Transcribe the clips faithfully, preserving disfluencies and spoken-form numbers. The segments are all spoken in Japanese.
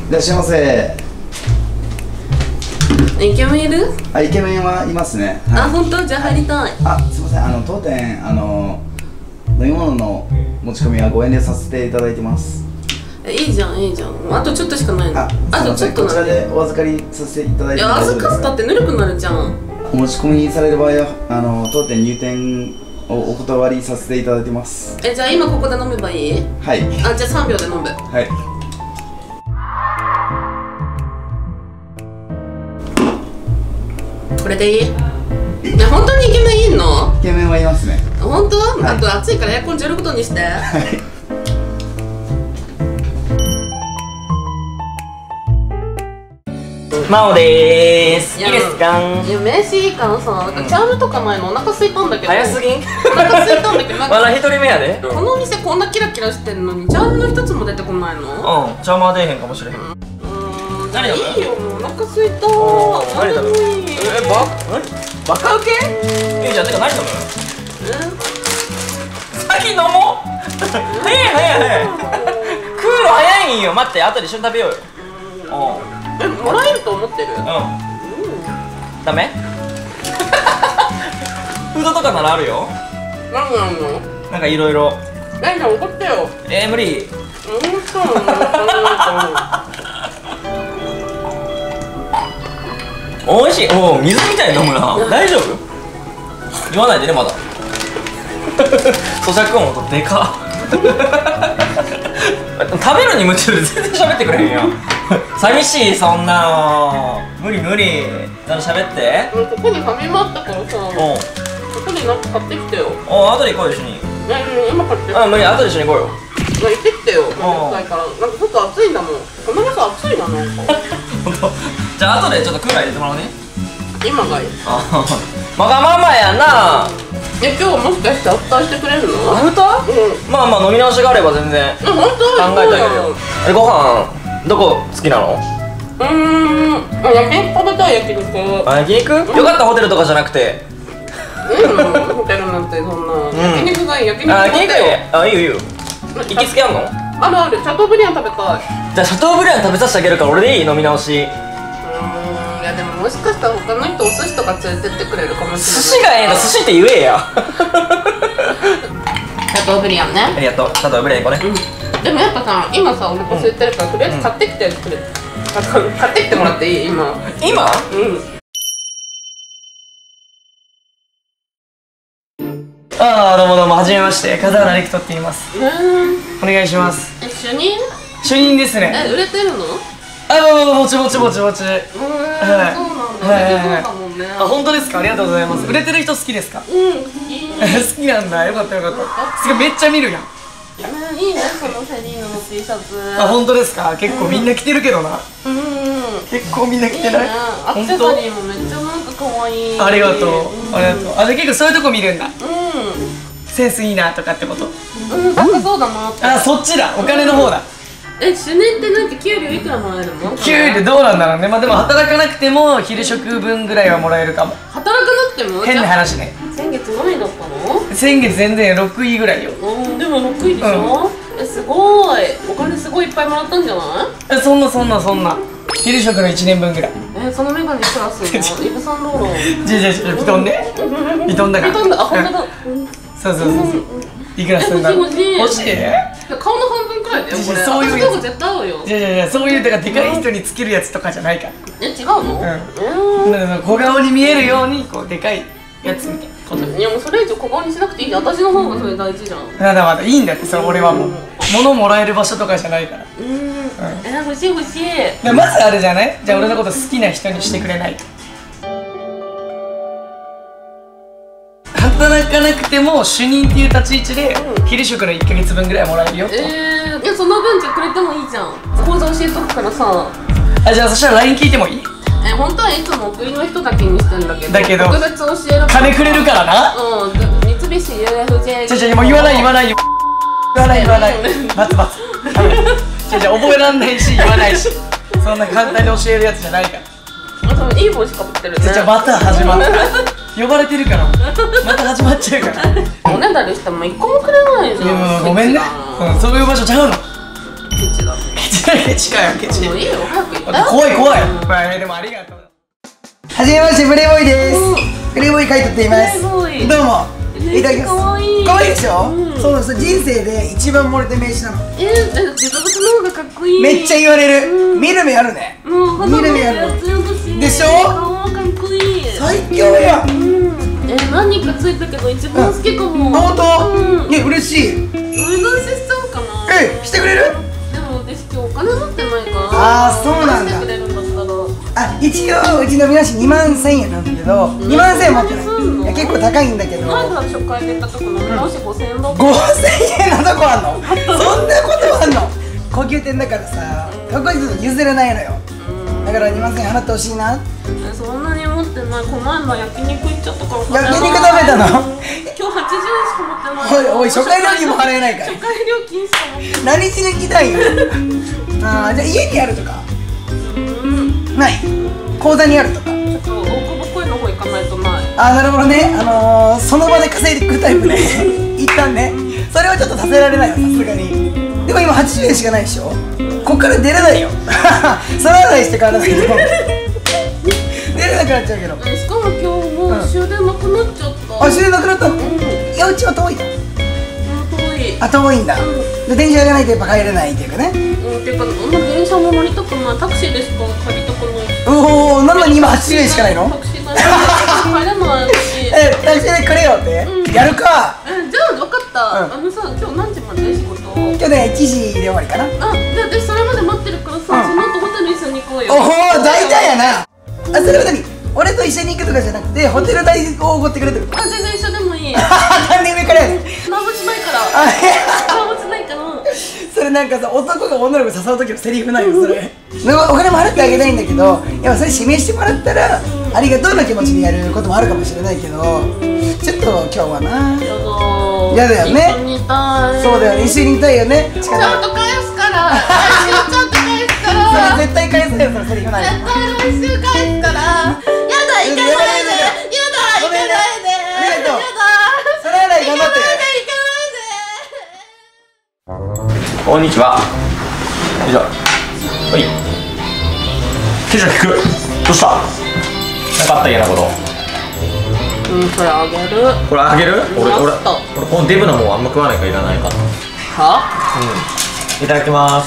いらっしゃいませ。 イケメンいる？ あ、イケメンはいますね。 あ、本当？じゃあ入りたい。 あ、すみません。あの当店あの飲み物の持ち込みはご遠慮させていただいてます。 いいじゃん、いいじゃん。あとちょっとしかないの。 あ、 あとちょっとこちらでお預かりさせていただいてもいや、 大丈夫ですか？ 預かったってぬるくなるじゃん。 お持ち込みされる場合はあの当店入店をお断りさせていただいてます。 え、じゃあ今ここで飲めばいい？ はい。 あ、じゃあさんびょうで飲む。 はい。 これでいい？ね、本当にイケメンいんの？ イケメンはいますね。 本当？ はい、 あと暑いからエアコンじゅうろくどにして。はい。 マオでーす。いいですか？ いや、名刺いいからさ、なんかチャームとかないの？お腹空いたんだけど。 早すぎん？ お腹空いたんだけど、なんかまだ一人目やで。 このお店こんなキラキラしてんのにチャームの一つも出てこないの？ うん、邪魔は出えへんかもしれへん。 うーん、 何飲む？ いいよ、もうお腹空いた。 何飲む？ え、 バ何？バカウケ？いいじゃん、てか何飲む？先飲もう。早い早い早い。食うの早いんよ。待って、後で一緒に食べようよ。 え、もらえると思ってる？ うん。ダメ？フードとかならあるよ。 何なの？ なんかいろいろ。 え、じゃあ怒ってよ。 えー、無理。 うん、そうなの？ おいしい。おお、水みたいに飲むな。大丈夫？言わないでね、まだ。咀嚼音とでかっ。食べるに夢中で全然喋ってくれへんやん。寂しい、そんなの。無理無理。ちゃんと喋って。 ここにファミマあったからさ、こおうこになんか買ってきてよ。 おう、後で行こうよ、一緒に。 ね、今買ってきて。 あ、無理、後で一緒に行こうよ。 行ってきてよ。もう近いから。なんかちょっと暑いんだもん。この店暑いな、なんか。 ほんと。じゃあ後でちょっとクーラー入れてもらうね。 今がいい。 あわがままやな。 え、今日もしかしてアフターしてくれるの？ アフター？ うん。 まあまあ飲み直しがあれば全然え、本当？ 考えてあげるよ。え、ご飯どこ好きなの？ うーん、あ、焼肉食べたい、焼肉。 あ、焼肉？よかった、ホテルとかじゃなくて。 うん、ホテルなんてそんな。焼肉がいい、焼肉あ、 食べたい。 焼肉いい。あ、いいよいいよ。行きつけあんの？ あるある、シャトーブリアン食べたい。 じゃあシャトーブリアン食べさせてあげるから俺でいい？飲み直し。 うーん、いやでももしかしたら他の人お寿司とか連れてってくれるかもしれない。 寿司がええの、寿司って言えや。 シャトーブリアンね。 ありがとう。シャトーブリアン行こうね。 うん。でもやっぱさ、今さ、お腹空いてるからとりあえず買ってきてくれ。買ってきてもらっていい？今。 今？ うん。 ああ、どうもどうも、はじめまして。風原陸斗って言います。 えー、 お願いします。 え、主任？ 主任ですね。 え、売れてるの？ あ、もうもちもちもちもち。 うーん、そうなんだ。売れてそうだもんね。 あ、本当ですか？ありがとうございます。売れてる人好きですか？ うん、いい。 好きなんだ。よかったよかった。すごいめっちゃ見るやん。 いいね、そのセリーヌの T シャツ。 あ、本当ですか？結構みんな着てるけどな。 うん、 結構みんな着てない？ アクセサリーもめっちゃなんか可愛い。 ありがとう。ありがとう。あ、じゃあ結構そういうとこ見るんだ。 うセンスいいなとかってこと？ ん、うん、高そうだなって。 あ、そっちだ。お金の方だ。 え、主任ってなんか給料いくらもらえるの？ 給料どうなんだろうね。まあでも働かなくても昼食分ぐらいはもらえるかも。 働かなくても？ 変な話ね。 先月何位だったの？ 先月全然ろくいぐらいよ。 うん、でもろくいでしょ？え、すごい。お金すごいいっぱいもらったんじゃない？ え、そんなそんなそんな。昼食のいちねんぶんぐらい。 え、そのメガネプラスのイヴ・サンローラン。 じゃじゃじゃ、ビトンね。ビトンだから。 ビトンだ。あ、ほんとだ。 そうそうそうそう。いくらすんだろう。 欲しい欲しい。 欲しい？ 顔の半分くらいだよ、これ。 そういうやつ。 私の方が絶対合うよ。 じゃじゃじゃ、そういうだからでかい人につけるやつとかじゃないから。 え、違うの？ うん。小顔に見えるようにこうでかいやつみたいなこと。 いやもうそれ以上小顔にしなくていい。私の方がそれ大事じゃん。 まだまだいいんだって、それ俺はもう物もらえる場所とかじゃないから。 うん。え、欲しい欲しい。 でまずあるじゃない？じゃあ俺のこと好きな人にしてくれない？働かなくても主任っていう立ち位置で昼食のいっかげつぶんぐらいもらえるよと。 えー、いやその分じゃくれてもいいじゃん。講座教えとくからさ。 あ、じゃあそしたら ライン 聞いてもいい？ え、本当はいつも送りの人だけにしてんだけど、 だけど特別教える金くれるからな。 うん、三菱 ユーエフジェーじゃじゃもう言わない言わない言わない言わないバツバツ。じゃじゃ覚えらんないし言わないし、そんな簡単に教えるやつじゃないから。 あ、そのいい帽子かぶってるね。 じゃじゃまた始まった。呼ばれてるからまた始まっちゃうから。 おねだりしても一個もくれないじゃん。 ごめんね、うん、そういう場所ちゃうの。 ケチだね。 ケチだケチかよケチ。 もういいよ早く行った。 怖い怖い。まあでもありがとう。はじめましてプレイボーイです。プレイボーイ書いとっています。どうも。いただきます。可愛い。可愛いでしょ。そうです。人生で一番漏れた名刺なの。 えー、自分の方がかっこいい。 めっちゃ言われる。見る目あるね。見る目ある。でしょ。 顔かっこいい。 最強や。 え、何人かついたけど一番好きかも。 本当？え、嬉しい。 お願いしちゃおうかな。 え、してくれる？ でも私今日お金持ってないから。 ああ、そうなんだ。 してくれるんだったら。 あ、一応うちのみなしにまんせんえんなんだけど、にまんせんえん持ってない。いや結構高いんだけど。 まだ初回で行ったとこの見直しごせんえんだった。 ごせんえんのとこあんの？そんなことあんの？高級店だからさ、ここに譲れないのよ。だからにまんせんえん払ってほしいな。 そんなに持ってない。この前の焼肉行っちゃったから。 焼肉食べたの？ 今日はちじゅうえんしか持ってない。 おいおい、初回料金も払えないから。 初回料金しか持ってない。何しに来たいの？ああ、じゃあ家にあるとか？ない。口座にあるとか。 ちょっと大久保コインの方行かないとない。 ああ、なるほどね。あのー、その場で稼いでくるタイプね。一旦ね。それはちょっとさせられないよ、さすがに。でも今はちじゅうえんしかないでしょ。こっから出れないよ。皿洗いしてからないと。出れなくなっちゃうけど。 しかも今日もう終電なくなっちゃった。 あ、終電なくなったの？いや、うちは遠いの。 遠い。 あ、遠いんだ。で、電車がないとやっぱ帰れないっていうかね。 うん、ていうか、あんま電車も乗りたくない。タクシーでしか借りたくない。 おお、なのに今はちじゅうえんしかないの？ タクシー代帰れないし。 え、タクシーでくれよって？やるか。 え、じゃあ分かった。あのさ、今日何時まで仕事？ 今日ね、いちじで終わりかな。 あ、じゃあ私それまで待ってるからさ、その後ホテル一緒に行こうよ。 おお、大体やな。あ、それは何？俺と一緒に行くとかじゃなくて、ホテル代をおごってくれてる。 あ、全然一緒でもいい。 何年目からやねん。 何もしないから。 あ、 何もしないから。 それなんかさ、男が女の子誘う時のセリフないよ、それ。お金も払ってあげないんだけど、やっぱそれ指名してもらったら、ありがとうの気持ちでやることもあるかもしれないけど、ちょっと今日はな。やだよね。 一緒にいたい。 そうだよね、一緒にいたいよね。 ちゃんと返すから。来週ちゃんと返すから。 それ絶対返せよ、そのセリフない。 絶対来週返すから。やだ、行かないで。やだ、行かないで。 ありがとう。 やだ。 それはない、頑張って。 こんにちは。よいしょ。はい。ケイちゃん聞く。どうした？なんかあった嫌なこと。 うん、これあげる。 これあげる？俺俺ラスト俺このデブなもんあんま食わないからいらないか。 は？ うん。いただきます。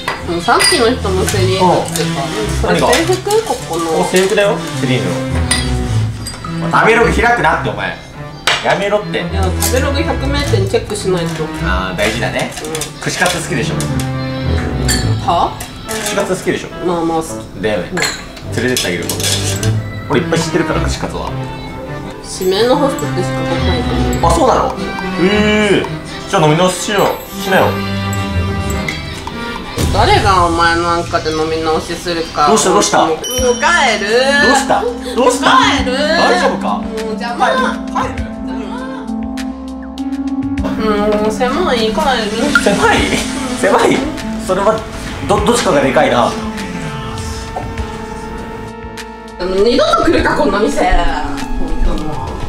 うん、さっきの人のセリーヌってさ、これ制服ここの。 お制服だよ。セリーヌの。食べログ開くなってお前。やめろって。いや、食べログひゃくめいてんチェックしないと。 ああ大事だね。串カツ好きでしょ。 は？ 串カツ好きでしょ。 まあまあ好きだよね。連れてってあげること。俺いっぱい知ってるから串カツは。 指名のホストってしか来ないと思う。 あ、そうなの？ええ。じゃあ飲み直ししよう。しなよ。 誰がお前なんかで飲み直しするか。 どうしたどうした？ もう帰る。 どうした？どうした？ 帰る。 大丈夫か？ もう邪魔。 帰る？ うん、狭い。帰る。 狭い？狭い？それはどどっちかがでかいな。 二度と来るかこんな店。本当もう。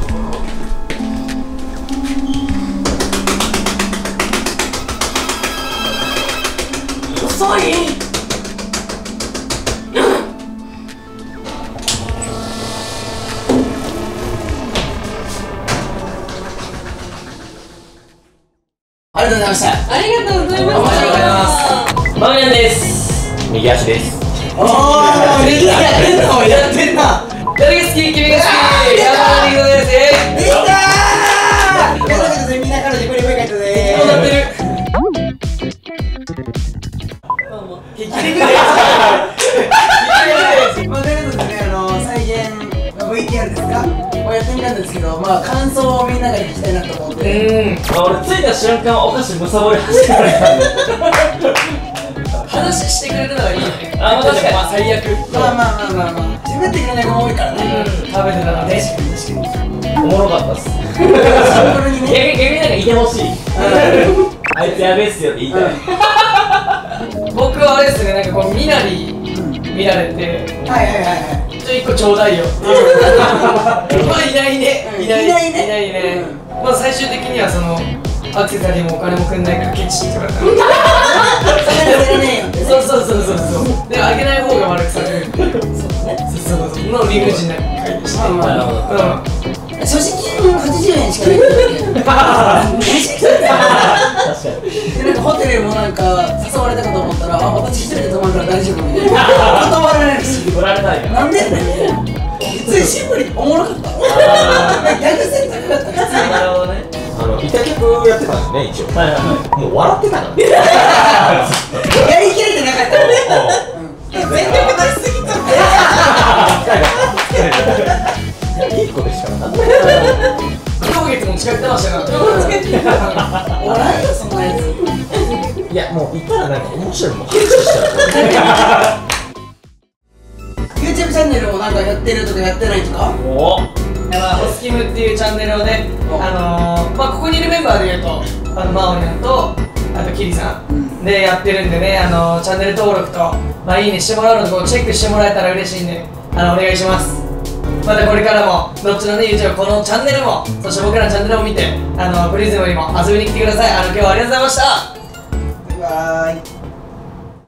遅い。 ありがとうございました。 ありがとうございました。 ありがとうございます。 マーヤンです。右足です。 おー、右やってんのやってんな。 誰が好き？君が好き？やばいでございます。 できたー。皆さんみんな彼女プレイボーイカイトでーす。 どうなってる？ 激励です。まあということでね、あの再現 ブイティーアール ですか？をやってみたんですけど、まあ感想をみんなが聞きたいなと思って。 うん。俺着いた瞬間お菓子むさぼり走ってくれたんで。 話してくれるのがいいよね。 あ、まあ確かに。まあ最悪。 まあまあまあまあまあ。自分でくれない子も多いからね。 食べてたらね。 確かに確かに。 おもろかったっす。 シンプルにね。 逆になんかいてほしい。あいつやべえっすよって言いたい。僕はあれですね、なんかこうみなり見られて、 はいはいはいはい。 ちょ一個ちょうだいよ。まあいないね。いないいないね。 いないね。まあ最終的にはそのアクセサリーもお金もくんないからケチって言われた。 それはねえよ。 そうそうそうであげない方が悪くされる。そうそうそうの理不尽な回でした。 まあまあうん。 所持金はちじゅうえんしかないんだけどでなんかホテルもなんか誘われたかと思ったら、あ、私一人で泊まるから大丈夫みたいな断られるし、 取られないよ。 なんでやねんみたいな。普通にシンプルにおもろかった。ギャグセン高かった。普通になるほどね。 あの、板客やってたんだよね、一応。はいはいはい。もう笑ってたからね。 やりきれてなかったよね。全力出しすぎたんだよ。 いい子でしたから。 上月も使ってましたから。 おらんよそんなやつ。 いや、もういたらなんか面白いもん、拍手したら。 YouTube チャンネルもなんかやってるとかやってないとか。 おまあ、ホスキムっていうチャンネルをね、あのー、まあここにいるメンバーでいうとあのマオニャンとあとキリさんでやってるんでね、あのー、チャンネル登録と、まあ、いいねしてもらうのとこうチェックしてもらえたら嬉しいんで、あのお願いします。またこれからもどっちのね YouTube このチャンネルもそして僕らのチャンネルを見てあのプリズムにも遊びに来てください。あの今日はありがとうございました。 バイバーイ。